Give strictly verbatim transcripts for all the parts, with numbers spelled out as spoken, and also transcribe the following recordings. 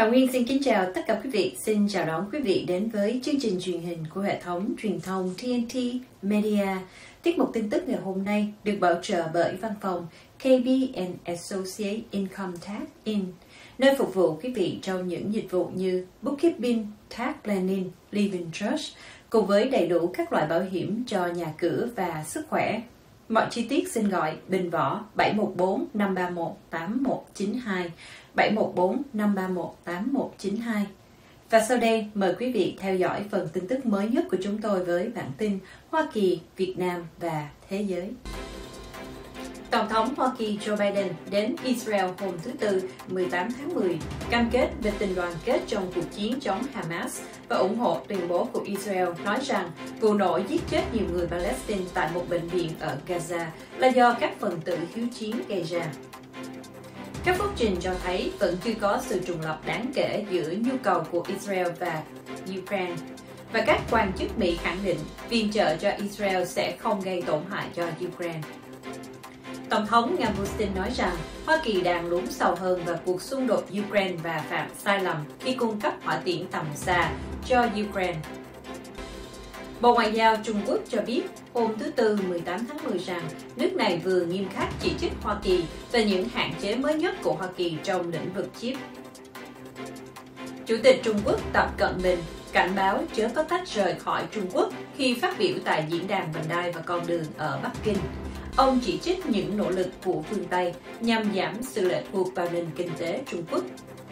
Thảo Nguyên xin kính chào tất cả quý vị. Xin chào đón quý vị đến với chương trình truyền hình của hệ thống truyền thông tê en tê Media. Tiết mục tin tức ngày hôm nay được bảo trợ bởi văn phòng ca bê and Associate Income Tax In, nơi phục vụ quý vị trong những dịch vụ như bookkeeping, tax planning, living trust, cùng với đầy đủ các loại bảo hiểm cho nhà cửa và sức khỏe. Mọi chi tiết xin gọi Bình Võ bảy một bốn năm ba một tám một chín hai, bảy một bốn năm ba một tám một chín hai. Và sau đây mời quý vị theo dõi phần tin tức mới nhất của chúng tôi với bản tin Hoa Kỳ, Việt Nam và Thế giới. Tổng thống Hoa Kỳ Joe Biden đến Israel hôm thứ Tư mười tám tháng mười, cam kết về tình đoàn kết trong cuộc chiến chống Hamas và ủng hộ tuyên bố của Israel nói rằng vụ nổ giết chết nhiều người Palestine tại một bệnh viện ở Gaza là do các phần tử hiếu chiến gây ra. Các phúc trình cho thấy vẫn chưa có sự trùng lập đáng kể giữa nhu cầu của Israel và Ukraine, và các quan chức Mỹ khẳng định viện trợ cho Israel sẽ không gây tổn hại cho Ukraine. Tổng thống Nga Putin nói rằng Hoa Kỳ đang lún sâu hơn vào cuộc xung đột Ukraine và phạm sai lầm khi cung cấp hỏa tiễn tầm xa cho Ukraine. Bộ Ngoại giao Trung Quốc cho biết hôm thứ Tư mười tám tháng mười rằng nước này vừa nghiêm khắc chỉ trích Hoa Kỳ về những hạn chế mới nhất của Hoa Kỳ trong lĩnh vực chip. Chủ tịch Trung Quốc Tập Cận Bình cảnh báo chớ có tách rời khỏi Trung Quốc khi phát biểu tại diễn đàn vành đai và con đường ở Bắc Kinh. Ông chỉ trích những nỗ lực của phương Tây nhằm giảm sự lệ thuộc vào nền kinh tế Trung Quốc.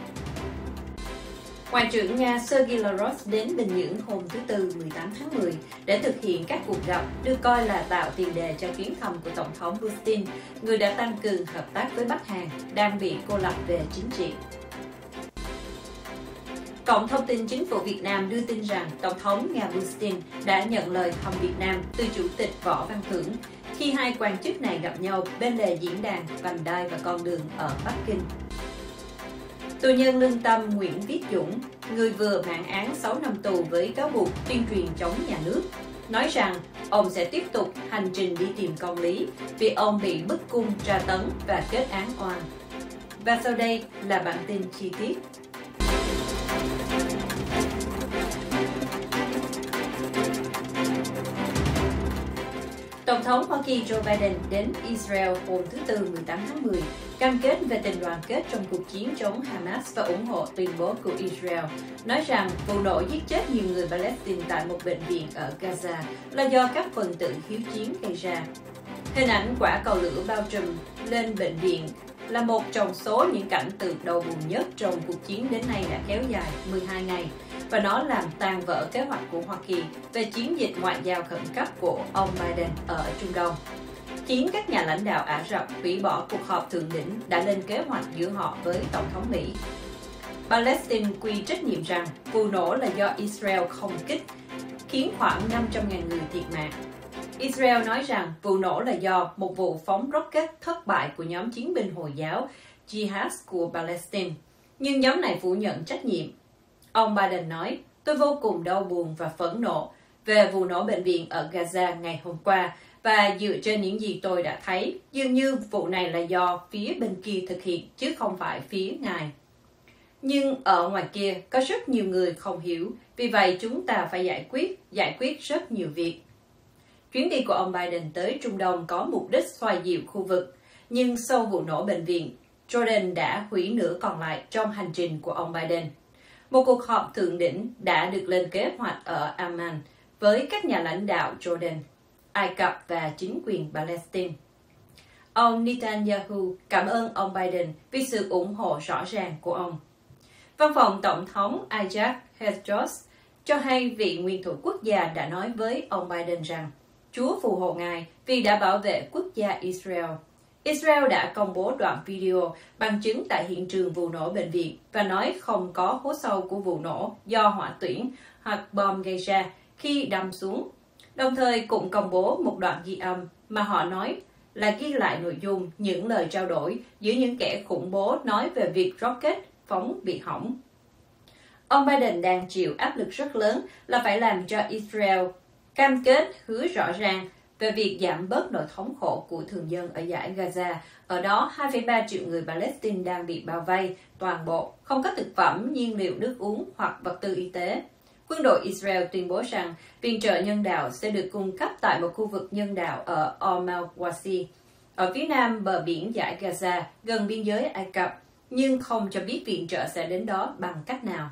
Ngoại trưởng Nga Sergei Lavrov đến Bình Nhưỡng hôm thứ Tư mười tám tháng mười để thực hiện các cuộc gặp được coi là tạo tiền đề cho chuyến thăm của Tổng thống Putin, người đã tăng cường hợp tác với Bắc Hàn, đang bị cô lập về chính trị. Cổng thông tin chính phủ Việt Nam đưa tin rằng Tổng thống Nga Putin đã nhận lời thăm Việt Nam từ Chủ tịch Võ Văn Thưởng khi hai quan chức này gặp nhau bên lề diễn đàn vành đai và con đường ở Bắc Kinh. Tù nhân lương tâm Nguyễn Viết Dũng, người vừa mãn án sáu năm tù với cáo buộc tuyên truyền chống nhà nước, nói rằng ông sẽ tiếp tục hành trình đi tìm công lý vì ông bị bức cung, tra tấn và kết án oan. Và sau đây là bản tin chi tiết. Tổng thống Hoa Kỳ Joe Biden đến Israel hôm thứ Tư mười tám tháng mười, cam kết về tình đoàn kết trong cuộc chiến chống Hamas và ủng hộ tuyên bố của Israel, nói rằng vụ nổ giết chết nhiều người Palestine tại một bệnh viện ở Gaza là do các phần tử hiếu chiến gây ra. Hình ảnh quả cầu lửa bao trùm lên bệnh viện là một trong số những cảnh tượng đau buồn nhất trong cuộc chiến đến nay đã kéo dài mười hai ngày, và nó làm tan vỡ kế hoạch của Hoa Kỳ về chiến dịch ngoại giao khẩn cấp của ông Biden ở Trung Đông, khiến các nhà lãnh đạo Ả Rập hủy bỏ cuộc họp thượng đỉnh đã lên kế hoạch giữa họ với Tổng thống Mỹ. Palestine quy trách nhiệm rằng vụ nổ là do Israel không kích, khiến khoảng năm trăm nghìn người thiệt mạng. Israel nói rằng vụ nổ là do một vụ phóng rocket thất bại của nhóm chiến binh Hồi giáo Jihad của Palestine, nhưng nhóm này phủ nhận trách nhiệm. Ông Biden nói, tôi vô cùng đau buồn và phẫn nộ về vụ nổ bệnh viện ở Gaza ngày hôm qua, và dựa trên những gì tôi đã thấy, dường như vụ này là do phía bên kia thực hiện, chứ không phải phía ngài. Nhưng ở ngoài kia có rất nhiều người không hiểu, vì vậy chúng ta phải giải quyết, giải quyết rất nhiều việc. Chuyến đi của ông Biden tới Trung Đông có mục đích xoa dịu khu vực, nhưng sau vụ nổ bệnh viện, Jordan đã hủy nửa còn lại trong hành trình của ông Biden. Một cuộc họp thượng đỉnh đã được lên kế hoạch ở Amman với các nhà lãnh đạo Jordan, Ai Cập và chính quyền Palestine. Ông Netanyahu cảm ơn ông Biden vì sự ủng hộ rõ ràng của ông. Văn phòng Tổng thống Isaac Herzog cho hay vị nguyên thủ quốc gia đã nói với ông Biden rằng Chúa phù hộ ngài vì đã bảo vệ quốc gia Israel. Israel đã công bố đoạn video bằng chứng tại hiện trường vụ nổ bệnh viện và nói không có hố sâu của vụ nổ do hỏa tuyển hoặc bom gây ra khi đâm xuống. Đồng thời cũng công bố một đoạn ghi âm mà họ nói là ghi lại nội dung những lời trao đổi giữa những kẻ khủng bố nói về việc rocket phóng bị hỏng. Ông Biden đang chịu áp lực rất lớn là phải làm cho Israel cam kết hứa rõ ràng về việc giảm bớt nỗi thống khổ của thường dân ở dải Gaza. Ở đó, hai phẩy ba triệu người Palestine đang bị bao vây toàn bộ, không có thực phẩm, nhiên liệu, nước uống hoặc vật tư y tế. Quân đội Israel tuyên bố rằng viện trợ nhân đạo sẽ được cung cấp tại một khu vực nhân đạo ở Al Mawasi, ở phía nam bờ biển dải Gaza, gần biên giới Ai Cập, nhưng không cho biết viện trợ sẽ đến đó bằng cách nào.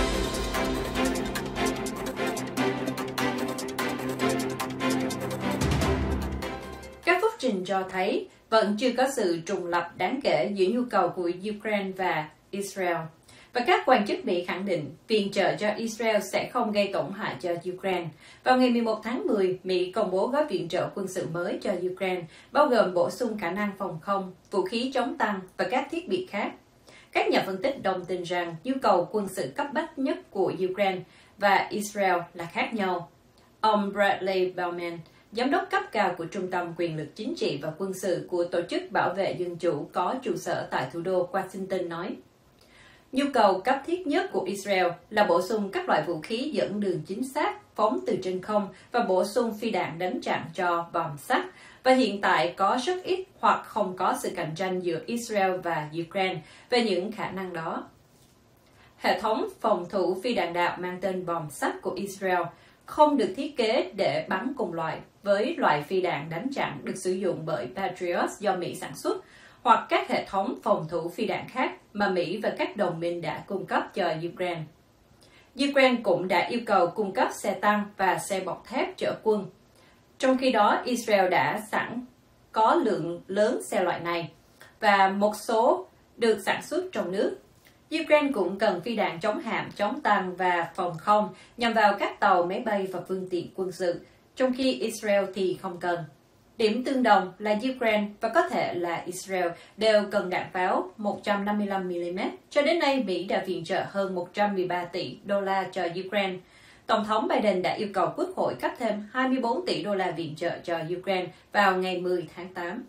Các phúc trình cho thấy vẫn chưa có sự trùng lập đáng kể giữa nhu cầu của Ukraine và Israel. Và các quan chức Mỹ khẳng định viện trợ cho Israel sẽ không gây tổn hại cho Ukraine. Vào ngày mười một tháng mười, Mỹ công bố gói viện trợ quân sự mới cho Ukraine, bao gồm bổ sung khả năng phòng không, vũ khí chống tăng và các thiết bị khác. Các nhà phân tích đồng tình rằng nhu cầu quân sự cấp bách nhất của Ukraine và Israel là khác nhau. Ông Bradley Bowman, giám đốc cấp cao của Trung tâm Quyền lực Chính trị và Quân sự của Tổ chức Bảo vệ Dân chủ có trụ sở tại thủ đô Washington nói, nhu cầu cấp thiết nhất của Israel là bổ sung các loại vũ khí dẫn đường chính xác, phóng từ trên không và bổ sung phi đạn đánh chặn cho bom sắt. Và hiện tại có rất ít hoặc không có sự cạnh tranh giữa Israel và Ukraine về những khả năng đó. Hệ thống phòng thủ phi đạn đạo mang tên bom sắt của Israel không được thiết kế để bắn cùng loại với loại phi đạn đánh chặn được sử dụng bởi Patriot do Mỹ sản xuất, hoặc các hệ thống phòng thủ phi đạn khác mà Mỹ và các đồng minh đã cung cấp cho Ukraine. Ukraine cũng đã yêu cầu cung cấp xe tăng và xe bọc thép chở quân. Trong khi đó, Israel đã sẵn có lượng lớn xe loại này và một số được sản xuất trong nước. Ukraine cũng cần phi đạn chống hạm, chống tăng và phòng không nhằm vào các tàu, máy bay và phương tiện quân sự, trong khi Israel thì không cần. Điểm tương đồng là Ukraine và có thể là Israel đều cần đạn pháo một trăm năm mươi lăm mi li mét. Cho đến nay, Mỹ đã viện trợ hơn một trăm mười ba tỷ đô la cho Ukraine. Tổng thống Biden đã yêu cầu Quốc hội cấp thêm hai mươi bốn tỷ đô la viện trợ cho Ukraine vào ngày mười tháng tám.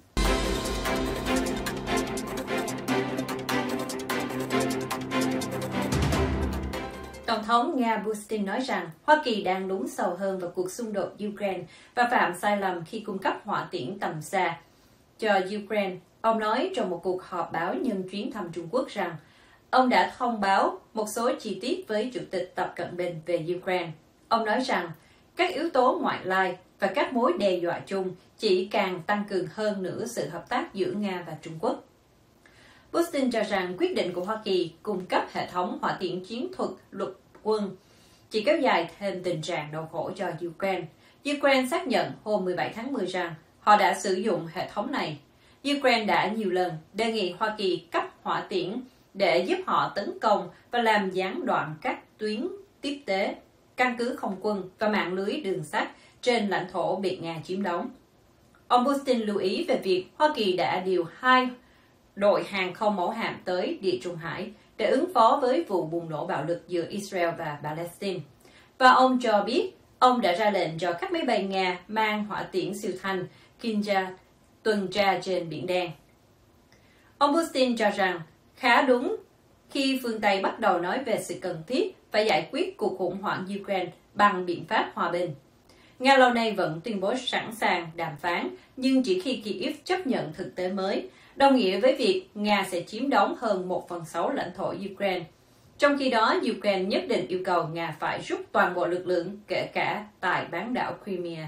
Tổng thống Nga Putin nói rằng Hoa Kỳ đang lún sâu hơn vào cuộc xung đột Ukraine và phạm sai lầm khi cung cấp hỏa tiễn tầm xa cho Ukraine. Ông nói trong một cuộc họp báo nhân chuyến thăm Trung Quốc rằng ông đã thông báo một số chi tiết với Chủ tịch Tập Cận Bình về Ukraine. Ông nói rằng các yếu tố ngoại lai và các mối đe dọa chung chỉ càng tăng cường hơn nữa sự hợp tác giữa Nga và Trung Quốc. Putin cho rằng quyết định của Hoa Kỳ cung cấp hệ thống hỏa tiễn chiến thuật lục quân chỉ kéo dài thêm tình trạng đau khổ cho Ukraine. Ukraine xác nhận hôm mười bảy tháng mười rằng họ đã sử dụng hệ thống này. Ukraine đã nhiều lần đề nghị Hoa Kỳ cấp hỏa tiễn để giúp họ tấn công và làm gián đoạn các tuyến tiếp tế, căn cứ không quân và mạng lưới đường sắt trên lãnh thổ bị Nga chiếm đóng. Ông Putin lưu ý về việc Hoa Kỳ đã điều hai đội hàng không mẫu hạm tới Địa Trung Hải để ứng phó với vụ bùng nổ bạo lực giữa Israel và Palestine. Và ông cho biết ông đã ra lệnh cho các máy bay Nga mang hỏa tiễn siêu thanh Kinzhal tuần tra trên Biển Đen. Ông Putin cho rằng khá đúng khi phương Tây bắt đầu nói về sự cần thiết phải giải quyết cuộc khủng hoảng Ukraine bằng biện pháp hòa bình. Nga lâu nay vẫn tuyên bố sẵn sàng đàm phán, nhưng chỉ khi Kyiv chấp nhận thực tế mới, đồng nghĩa với việc Nga sẽ chiếm đóng hơn một phần sáu lãnh thổ Ukraine. Trong khi đó, Ukraine nhất định yêu cầu Nga phải rút toàn bộ lực lượng, kể cả tại bán đảo Crimea.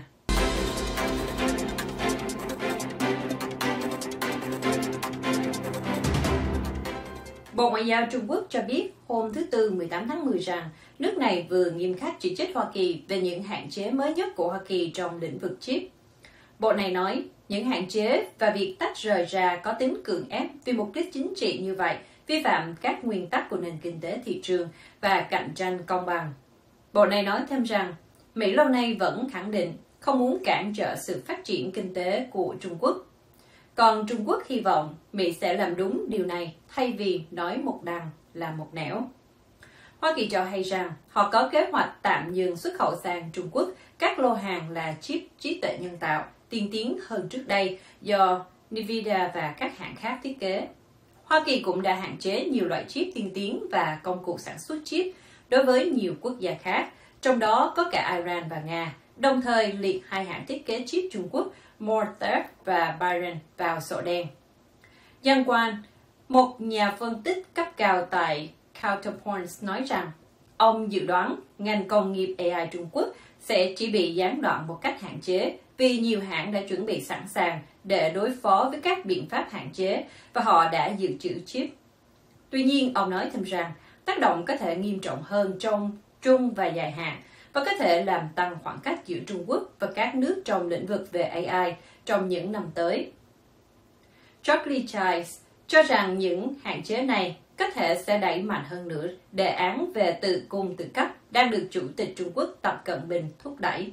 Bộ Ngoại giao Trung Quốc cho biết hôm thứ Tư mười tám tháng mười rằng nước này vừa nghiêm khắc chỉ trích Hoa Kỳ về những hạn chế mới nhất của Hoa Kỳ trong lĩnh vực chip. Bộ này nói, những hạn chế và việc tách rời ra có tính cưỡng ép vì mục đích chính trị như vậy, vi phạm các nguyên tắc của nền kinh tế thị trường và cạnh tranh công bằng. Bộ này nói thêm rằng, Mỹ lâu nay vẫn khẳng định không muốn cản trở sự phát triển kinh tế của Trung Quốc. Còn Trung Quốc hy vọng Mỹ sẽ làm đúng điều này thay vì nói một đằng là một nẻo. Hoa Kỳ cho hay rằng họ có kế hoạch tạm dừng xuất khẩu sang Trung Quốc các lô hàng là chip trí tuệ nhân tạo tiên tiến hơn trước đây do Nvidia và các hãng khác thiết kế. Hoa Kỳ cũng đã hạn chế nhiều loại chip tiên tiến và công cụ sản xuất chip đối với nhiều quốc gia khác, trong đó có cả Iran và Nga, đồng thời liệt hai hãng thiết kế chip Trung Quốc Mortec và Byron vào sổ đen. Giang Quan, một nhà phân tích cấp cao tại Counterpoints nói rằng, ông dự đoán ngành công nghiệp a i Trung Quốc sẽ chỉ bị gián đoạn một cách hạn chế vì nhiều hãng đã chuẩn bị sẵn sàng để đối phó với các biện pháp hạn chế và họ đã dự trữ chip. Tuy nhiên, ông nói thêm rằng tác động có thể nghiêm trọng hơn trong trung và dài hạn và có thể làm tăng khoảng cách giữa Trung Quốc và các nước trong lĩnh vực về a i trong những năm tới. Charlie Childs cho rằng những hạn chế này có thể sẽ đẩy mạnh hơn nữa đề án về tự cung tự cấp đang được Chủ tịch Trung Quốc Tập Cận Bình thúc đẩy.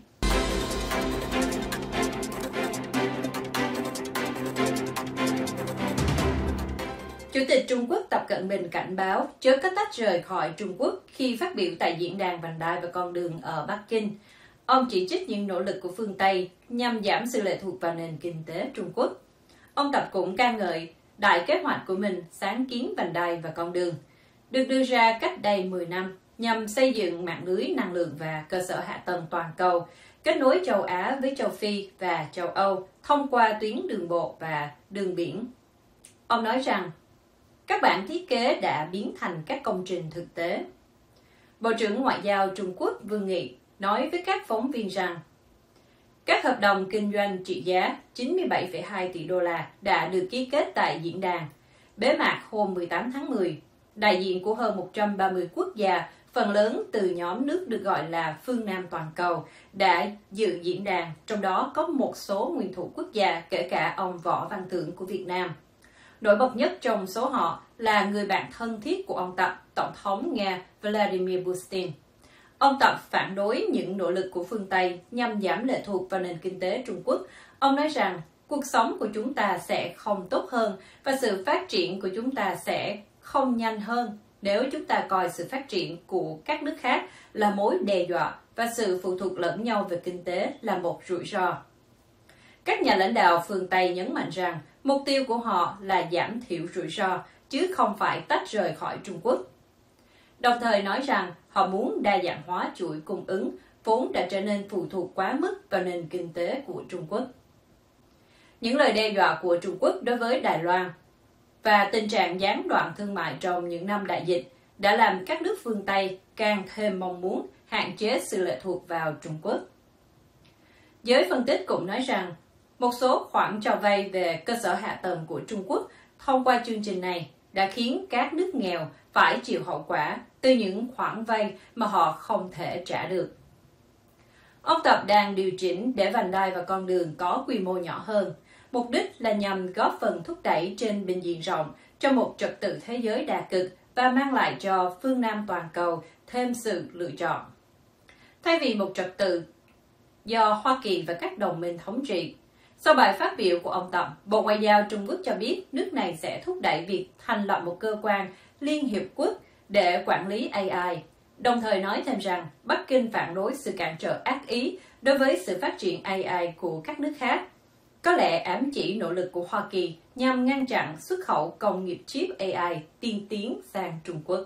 Chủ tịch Trung Quốc Tập Cận Bình cảnh báo chớ có tách rời khỏi Trung Quốc khi phát biểu tại diễn đàn vành đai và con đường ở Bắc Kinh. Ông chỉ trích những nỗ lực của phương Tây nhằm giảm sự lệ thuộc vào nền kinh tế Trung Quốc. Ông Tập cũng ca ngợi đại kế hoạch của mình sáng kiến vành đai và con đường, được đưa ra cách đây mười năm nhằm xây dựng mạng lưới năng lượng và cơ sở hạ tầng toàn cầu, kết nối châu Á với châu Phi và châu Âu thông qua tuyến đường bộ và đường biển. Ông nói rằng, các bản thiết kế đã biến thành các công trình thực tế. Bộ trưởng Ngoại giao Trung Quốc Vương Nghị nói với các phóng viên rằng, các hợp đồng kinh doanh trị giá chín mươi bảy phẩy hai tỷ đô la đã được ký kết tại diễn đàn. Bế mạc hôm mười tám tháng mười, đại diện của hơn một trăm ba mươi quốc gia, phần lớn từ nhóm nước được gọi là phương Nam toàn cầu, đã dự diễn đàn, trong đó có một số nguyên thủ quốc gia, kể cả ông Võ Văn Thưởng của Việt Nam. Nổi bật nhất trong số họ là người bạn thân thiết của ông Tập, Tổng thống Nga Vladimir Putin. Ông Tập phản đối những nỗ lực của phương Tây nhằm giảm lệ thuộc vào nền kinh tế Trung Quốc. Ông nói rằng, cuộc sống của chúng ta sẽ không tốt hơn và sự phát triển của chúng ta sẽ không nhanh hơn nếu chúng ta coi sự phát triển của các nước khác là mối đe dọa và sự phụ thuộc lẫn nhau về kinh tế là một rủi ro. Các nhà lãnh đạo phương Tây nhấn mạnh rằng mục tiêu của họ là giảm thiểu rủi ro, chứ không phải tách rời khỏi Trung Quốc. Đồng thời nói rằng họ muốn đa dạng hóa chuỗi cung ứng, vốn đã trở nên phụ thuộc quá mức vào nền kinh tế của Trung Quốc. Những lời đe dọa của Trung Quốc đối với Đài Loan và tình trạng gián đoạn thương mại trong những năm đại dịch đã làm các nước phương Tây càng thêm mong muốn hạn chế sự lệ thuộc vào Trung Quốc. Giới phân tích cũng nói rằng một số khoản cho vay về cơ sở hạ tầng của Trung Quốc thông qua chương trình này đã khiến các nước nghèo phải chịu hậu quả từ những khoản vay mà họ không thể trả được. Ông Tập đang điều chỉnh để vành đai và con đường có quy mô nhỏ hơn, mục đích là nhằm góp phần thúc đẩy trên bình diện rộng cho một trật tự thế giới đa cực và mang lại cho phương Nam toàn cầu thêm sự lựa chọn. Thay vì một trật tự do Hoa Kỳ và các đồng minh thống trị, sau bài phát biểu của ông Tập, Bộ Ngoại giao Trung Quốc cho biết nước này sẽ thúc đẩy việc thành lập một cơ quan Liên Hiệp Quốc để quản lý a i, đồng thời nói thêm rằng Bắc Kinh phản đối sự cản trở ác ý đối với sự phát triển a i của các nước khác, có lẽ ám chỉ nỗ lực của Hoa Kỳ nhằm ngăn chặn xuất khẩu công nghiệp chip a i tiên tiến sang Trung Quốc.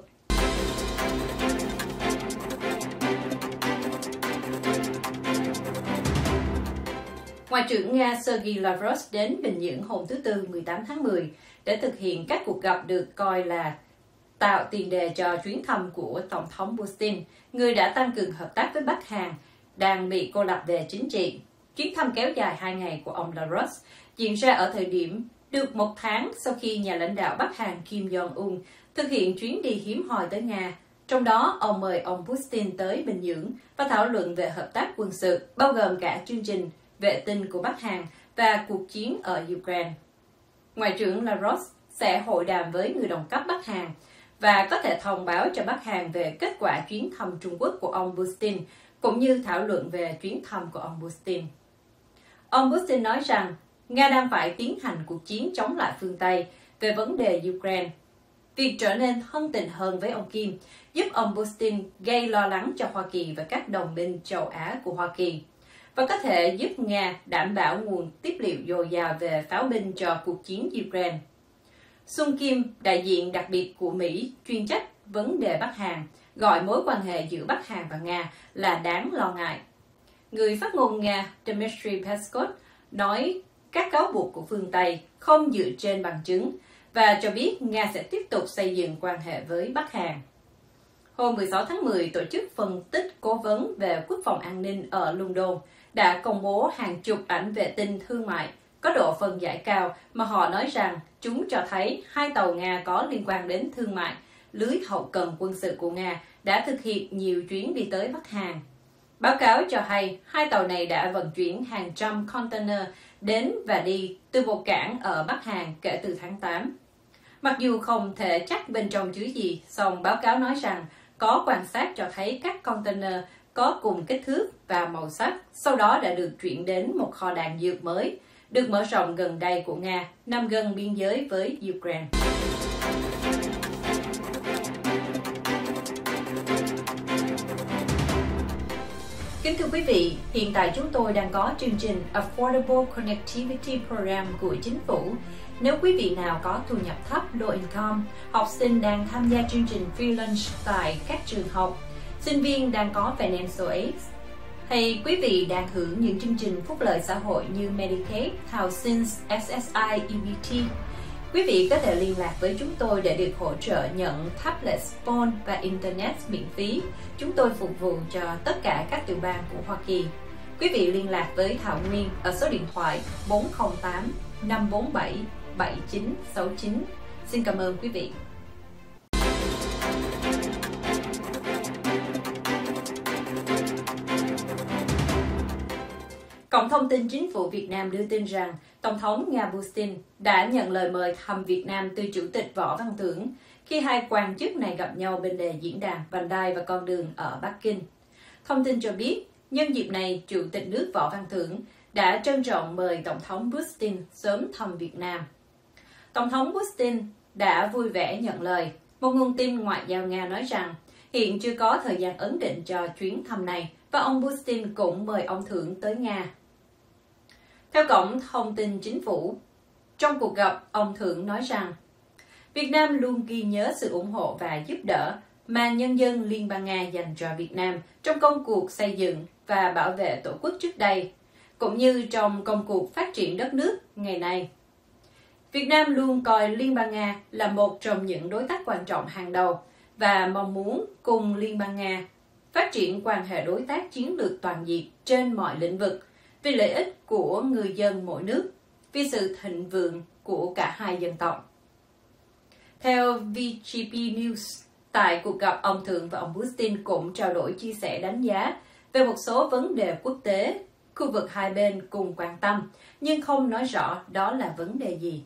Ngoại trưởng Nga Sergei Lavrov đến Bình Nhưỡng hôm thứ Tư mười tám tháng mười để thực hiện các cuộc gặp được coi là tạo tiền đề cho chuyến thăm của Tổng thống Putin, người đã tăng cường hợp tác với Bắc Hàn, đang bị cô lập về chính trị. Chuyến thăm kéo dài hai ngày của ông Lavrov diễn ra ở thời điểm được một tháng sau khi nhà lãnh đạo Bắc Hàn Kim Jong-un thực hiện chuyến đi hiếm hoi tới Nga. Trong đó, ông mời ông Putin tới Bình Nhưỡng và thảo luận về hợp tác quân sự, bao gồm cả chương trình vệ tinh của Bắc Hàn và cuộc chiến ở Ukraine. Ngoại trưởng Lavrov sẽ hội đàm với người đồng cấp Bắc Hàn và có thể thông báo cho Bắc Hàn về kết quả chuyến thăm Trung Quốc của ông Putin, cũng như thảo luận về chuyến thăm của ông Putin. Ông Putin nói rằng Nga đang phải tiến hành cuộc chiến chống lại phương Tây về vấn đề Ukraine. Việc trở nên thân tình hơn với ông Kim giúp ông Putin gây lo lắng cho Hoa Kỳ và các đồng minh châu Á của Hoa Kỳ, và có thể giúp Nga đảm bảo nguồn tiếp liệu dồi dào về pháo binh cho cuộc chiến Ukraine. Sung Kim, đại diện đặc biệt của Mỹ chuyên trách vấn đề Bắc Hàn, gọi mối quan hệ giữa Bắc Hàn và Nga là đáng lo ngại. người phát ngôn Nga Dmitry Peskov nói các cáo buộc của phương Tây không dựa trên bằng chứng và cho biết Nga sẽ tiếp tục xây dựng quan hệ với Bắc Hàn. Hôm mười sáu tháng mười, Tổ chức Phân tích Cố vấn về Quốc phòng an ninh ở London đã công bố hàng chục ảnh vệ tinh thương mại có độ phân giải cao mà họ nói rằng chúng cho thấy hai tàu Nga có liên quan đến thương mại, lưới hậu cần quân sự của Nga đã thực hiện nhiều chuyến đi tới Bắc Hàn. Báo cáo cho hay hai tàu này đã vận chuyển hàng trăm container đến và đi từ một cảng ở Bắc Hàn kể từ tháng tám. Mặc dù không thể chắc bên trong chứa gì, song báo cáo nói rằng có quan sát cho thấy các container có cùng kích thước và màu sắc, sau đó đã được chuyển đến một kho đạn dược mới, được mở rộng gần đây của Nga, nằm gần biên giới với Ukraine. Kính thưa quý vị, hiện tại chúng tôi đang có chương trình Affordable Connectivity Program của chính phủ. Nếu quý vị nào có thu nhập thấp, low income, học sinh đang tham gia chương trình free lunch tại các trường học, sinh viên đang có financial aid, hay quý vị đang hưởng những chương trình phúc lợi xã hội như Medicaid, Housing, ét ét i, e bê tê, quý vị có thể liên lạc với chúng tôi để được hỗ trợ nhận tablet, phone và Internet miễn phí. Chúng tôi phục vụ cho tất cả các tiểu bang của Hoa Kỳ. Quý vị liên lạc với Thảo Nguyên ở số điện thoại bốn không tám năm bốn bảy bảy chín sáu chín. Xin cảm ơn quý vị. Cổng thông tin chính phủ Việt Nam đưa tin rằng Tổng thống Nga Putin đã nhận lời mời thăm Việt Nam từ Chủ tịch Võ Văn Thưởng khi hai quan chức này gặp nhau bên lề diễn đàn Vành đai và con đường ở Bắc Kinh. Thông tin cho biết, nhân dịp này, Chủ tịch nước Võ Văn Thưởng đã trân trọng mời Tổng thống Putin sớm thăm Việt Nam. Tổng thống Putin đã vui vẻ nhận lời. Một nguồn tin ngoại giao Nga nói rằng hiện chưa có thời gian ấn định cho chuyến thăm này và ông Putin cũng mời ông Thưởng tới Nga. Theo cổng thông tin chính phủ, trong cuộc gặp, ông Thưởng nói rằng Việt Nam luôn ghi nhớ sự ủng hộ và giúp đỡ mà nhân dân Liên bang Nga dành cho Việt Nam trong công cuộc xây dựng và bảo vệ Tổ quốc trước đây, cũng như trong công cuộc phát triển đất nước ngày nay. Việt Nam luôn coi Liên bang Nga là một trong những đối tác quan trọng hàng đầu và mong muốn cùng Liên bang Nga phát triển quan hệ đối tác chiến lược toàn diện trên mọi lĩnh vực vì lợi ích của người dân mỗi nước, vì sự thịnh vượng của cả hai dân tộc. Theo vê giê pê News, tại cuộc gặp, ông Thượng và ông Putin cũng trao đổi chia sẻ đánh giá về một số vấn đề quốc tế, khu vực hai bên cùng quan tâm, nhưng không nói rõ đó là vấn đề gì.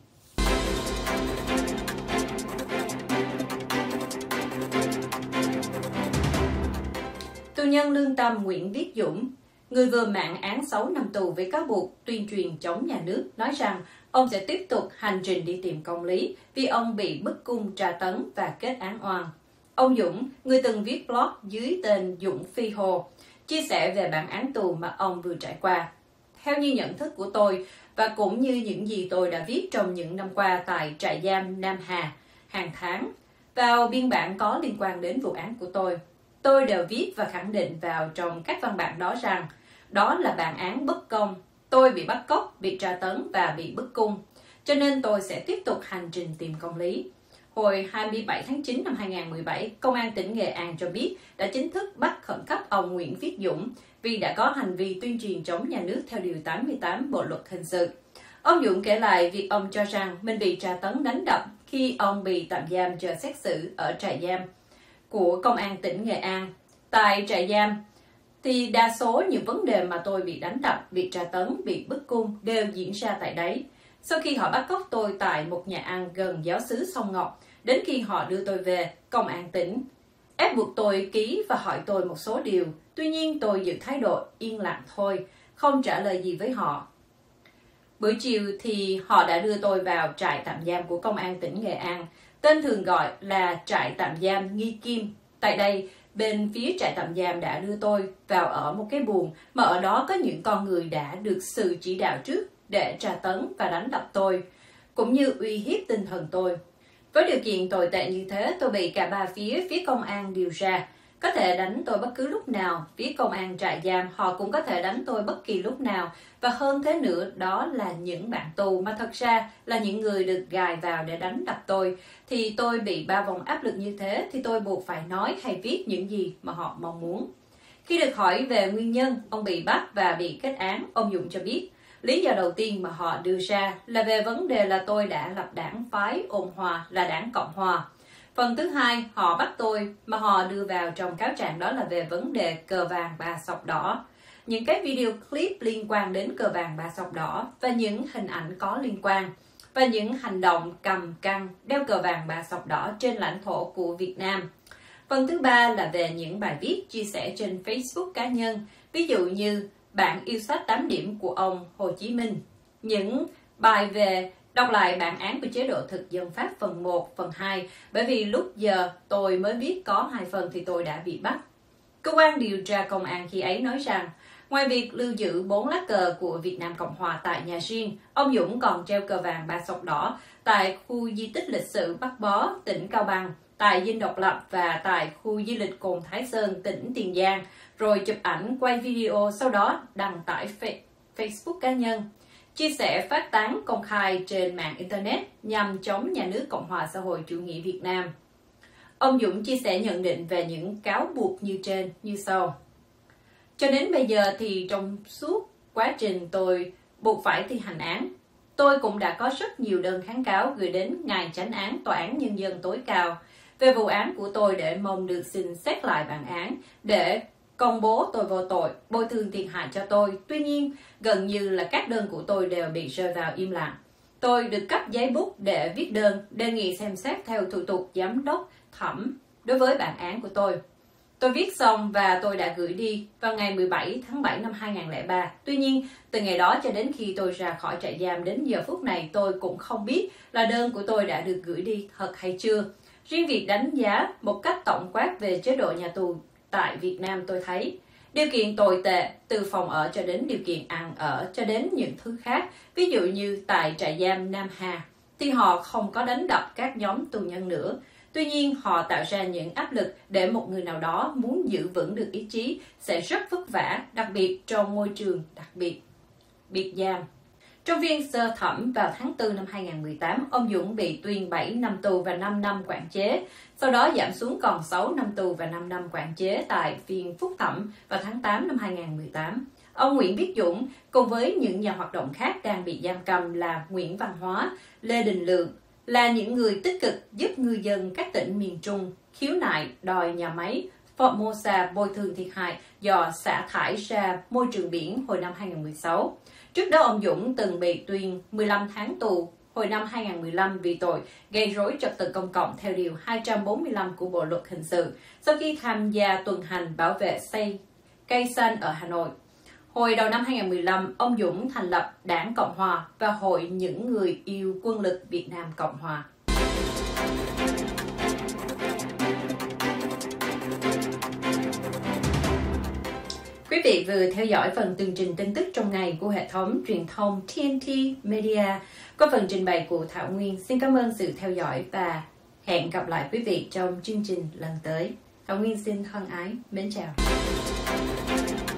Tù nhân lương tâm Nguyễn Viết Dũng, người vừa mãn án sáu năm tù với cáo buộc tuyên truyền chống nhà nước, nói rằng ông sẽ tiếp tục hành trình đi tìm công lý vì ông bị bức cung, tra tấn và kết án oan. Ông Dũng, người từng viết blog dưới tên Dũng Phi Hồ, chia sẻ về bản án tù mà ông vừa trải qua. Theo như nhận thức của tôi và cũng như những gì tôi đã viết trong những năm qua tại trại giam Nam Hà, hàng tháng, vào biên bản có liên quan đến vụ án của tôi, tôi đều viết và khẳng định vào trong các văn bản đó rằng đó là bản án bất công. Tôi bị bắt cóc, bị tra tấn và bị bức cung, cho nên tôi sẽ tiếp tục hành trình tìm công lý. Hồi hai mươi bảy tháng chín năm hai nghìn không trăm mười bảy, Công an tỉnh Nghệ An cho biết đã chính thức bắt khẩn cấp ông Nguyễn Viết Dũng vì đã có hành vi tuyên truyền chống nhà nước theo Điều tám mươi tám Bộ Luật Hình sự. Ông Dũng kể lại việc ông cho rằng mình bị tra tấn đánh đập khi ông bị tạm giam chờ xét xử ở trại giam của Công an tỉnh Nghệ An. Tại trại giam, thì đa số những vấn đề mà tôi bị đánh đập, bị tra tấn, bị bức cung đều diễn ra tại đấy. Sau khi họ bắt cóc tôi tại một nhà ăn gần giáo xứ Sông Ngọc, đến khi họ đưa tôi về, Công an tỉnh ép buộc tôi ký và hỏi tôi một số điều. Tuy nhiên tôi giữ thái độ yên lặng thôi, không trả lời gì với họ. Buổi chiều thì họ đã đưa tôi vào trại tạm giam của Công an tỉnh Nghệ An, tên thường gọi là trại tạm giam Nghi Kim. Tại đây, bên phía trại tạm giam đã đưa tôi vào ở một cái buồng mà ở đó có những con người đã được sự chỉ đạo trước để tra tấn và đánh đập tôi, cũng như uy hiếp tinh thần tôi. Với điều kiện tồi tệ như thế, tôi bị cả ba phía phía công an điều tra, có thể đánh tôi bất cứ lúc nào. Phía công an trại giam, họ cũng có thể đánh tôi bất kỳ lúc nào. Và hơn thế nữa, đó là những bạn tù mà thật ra là những người được gài vào để đánh đập tôi. Thì tôi bị ba vòng áp lực như thế, thì tôi buộc phải nói hay viết những gì mà họ mong muốn. Khi được hỏi về nguyên nhân ông bị bắt và bị kết án, ông Dũng cho biết, lý do đầu tiên mà họ đưa ra là về vấn đề là tôi đã lập đảng phái ôn hòa là đảng Cộng Hòa. Phần thứ hai, họ bắt tôi mà họ đưa vào trong cáo trạng đó là về vấn đề cờ vàng ba sọc đỏ. Những cái video clip liên quan đến cờ vàng ba sọc đỏ và những hình ảnh có liên quan và những hành động cầm căng đeo cờ vàng ba sọc đỏ trên lãnh thổ của Việt Nam. Phần thứ ba là về những bài viết chia sẻ trên Facebook cá nhân, ví dụ như Bạn yêu sách tám điểm của ông Hồ Chí Minh, những bài về đọc lại bản án của chế độ thực dân Pháp phần một, phần hai, bởi vì lúc giờ tôi mới biết có hai phần thì tôi đã bị bắt. Cơ quan điều tra công an khi ấy nói rằng, ngoài việc lưu giữ bốn lá cờ của Việt Nam Cộng Hòa tại nhà riêng, ông Dũng còn treo cờ vàng ba sọc đỏ tại khu di tích lịch sử Bắc Bó, tỉnh Cao Bằng, tại Dinh Độc Lập và tại khu du lịch Cồn Thái Sơn, tỉnh Tiền Giang, rồi chụp ảnh, quay video, sau đó đăng tải Facebook cá nhân, chia sẻ phát tán công khai trên mạng Internet nhằm chống nhà nước Cộng hòa xã hội chủ nghĩa Việt Nam. Ông Dũng chia sẻ nhận định về những cáo buộc như trên như sau. Cho đến bây giờ thì trong suốt quá trình tôi buộc phải thi hành án, tôi cũng đã có rất nhiều đơn kháng cáo gửi đến Ngài Chánh án Tòa án Nhân dân tối cao về vụ án của tôi để mong được xin xét lại bản án, để công bố tôi vô tội, bồi thường thiệt hại cho tôi. Tuy nhiên, gần như là các đơn của tôi đều bị rơi vào im lặng. Tôi được cấp giấy bút để viết đơn, đề nghị xem xét theo thủ tục giám đốc thẩm đối với bản án của tôi. Tôi viết xong và tôi đã gửi đi vào ngày mười bảy tháng bảy năm hai nghìn không trăm lẻ ba. Tuy nhiên, từ ngày đó cho đến khi tôi ra khỏi trại giam đến giờ phút này, tôi cũng không biết là đơn của tôi đã được gửi đi thật hay chưa. Riêng việc đánh giá một cách tổng quát về chế độ nhà tù tại Việt Nam, tôi thấy điều kiện tồi tệ, từ phòng ở cho đến điều kiện ăn ở cho đến những thứ khác. Ví dụ như tại trại giam Nam Hà thì họ không có đánh đập các nhóm tù nhân nữa. Tuy nhiên, họ tạo ra những áp lực để một người nào đó muốn giữ vững được ý chí sẽ rất vất vả, đặc biệt trong môi trường đặc biệt, biệt giam. Trong phiên sơ thẩm vào tháng tư năm hai nghìn không trăm mười tám, ông Dũng bị tuyên bảy năm tù và năm năm quản chế, sau đó giảm xuống còn sáu năm tù và năm năm quản chế tại phiên phúc thẩm vào tháng tám năm hai nghìn không trăm mười tám. Ông Nguyễn Viết Dũng cùng với những nhà hoạt động khác đang bị giam cầm là Nguyễn Văn Hóa, Lê Đình Lượng là những người tích cực giúp ngư dân các tỉnh miền Trung khiếu nại đòi nhà máy Formosa bồi thường thiệt hại do xả thải ra môi trường biển hồi năm hai nghìn không trăm mười sáu. Trước đó, ông Dũng từng bị tuyên mười lăm tháng tù hồi năm hai nghìn không trăm mười lăm vì tội gây rối trật tự công cộng theo điều hai trăm bốn mươi lăm của Bộ luật hình sự sau khi tham gia tuần hành bảo vệ xây cây xanh ở Hà Nội. Hồi đầu năm hai nghìn không trăm mười lăm, ông Dũng thành lập Đảng Cộng Hòa và Hội những người yêu quân lực Việt Nam Cộng Hòa. Quý vị vừa theo dõi phần tường trình tin tức trong ngày của hệ thống truyền thông T N T Media qua phần trình bày của Thảo Nguyên. Xin cảm ơn sự theo dõi và hẹn gặp lại quý vị trong chương trình lần tới. Thảo Nguyên xin thân ái mến chào.